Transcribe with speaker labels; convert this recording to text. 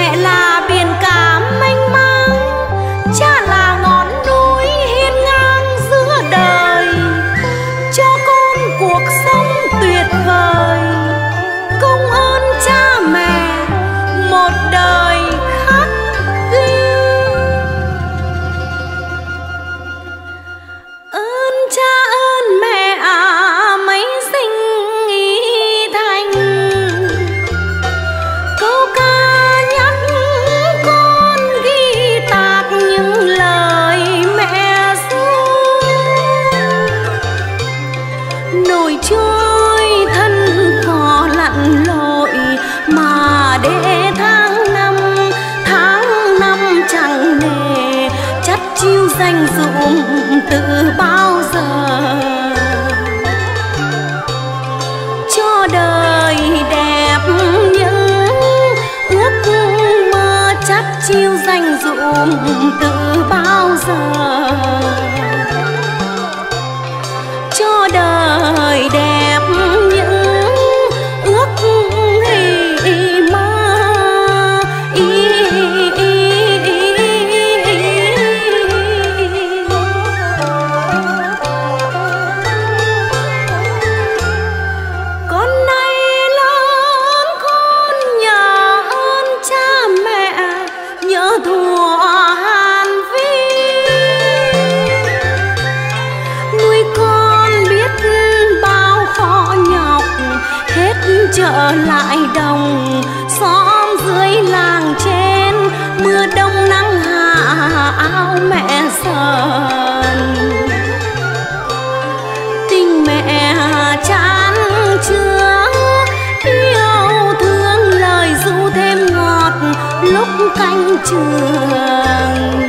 Speaker 1: Mẹ là biển cả mênh mang, cha là ngọn núi hiên ngang giữa đời, cho con cuộc sống tuyệt vời. Công ơn cha mẹ một đời khắc ghi. Ơn cha ơn mẹ mấy sinh ý thành, câu ca nhắc con ghi tạc những lời mẹ ru. Nổi trôi thân cỏ lặn lội mà để tháng năm chẳng nề chắt chiu danh dụng từ bao giờ. Cho đời đẹp những ước mơ chắt chiu danh dụng từ bao giờ. Cho đời đẹp những ước mơ con nay lớn con nhớ ơn cha mẹ, nhớ thuở Hàn Vi nuôi con biết bao khó nhọc, hết trở lại đồng xóm dưới làng trên, mưa đông nắng hạ áo mẹ sờn. Tình mẹ chan chứa yêu thương, lời ru thêm ngọt lúc canh trường.